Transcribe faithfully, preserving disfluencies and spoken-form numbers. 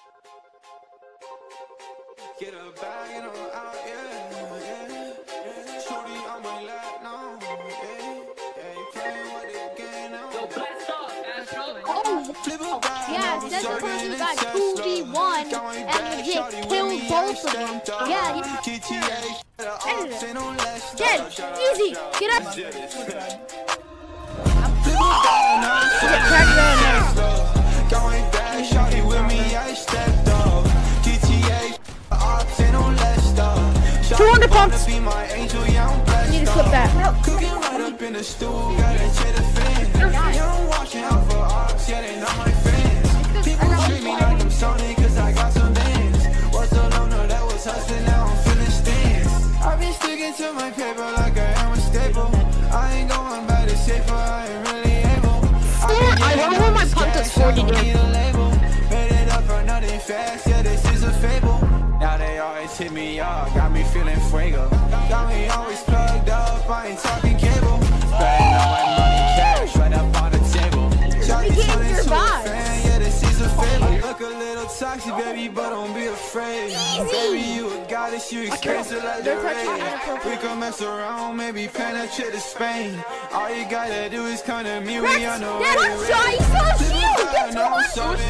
Get a bag and I'm out, yeah, yeah. Shorty on my lap, no, yeah, yeah. You playing with the game now. Yo, blast off, oh, yeah, this person got two v one and legit killed both of them. Yeah, yeah. Dead, easy, get up. Get cracked down. Going back, shorty with me, I stepped up. G T A, ops and on less stuff. two hundred pumps. Be my angel, yeah, I'm blessed. Need to clip that. Cooking right up in the stool, got a cheddar fan. Yeah, I'm watching out for ops, yeah, they not my fans. People treat me like I'm Sony, cause I got some bands. Was a loner that was hustling, now I'm feeling stands. I've been sticking to my paper like I am a staple. I ain't going back to safer, I ain't really able. I wonder where my pump is forty Made it up for nothing fast, yeah, this is a fable. Now they always hit me up, got me feeling fuego. Got me always plugged up, I ain't talking cable. Spending all my money cash right up on the table. Johnny turn into a fan, yeah, this is a fable. Look a little toxic, baby, but don't be afraid. Baby, you a goddess, you expensive like the rain. We can mess around, maybe penetrate to Spain. All you gotta do is come to me, we on the way. Dad, I'm shy, he's so cute. Get to one.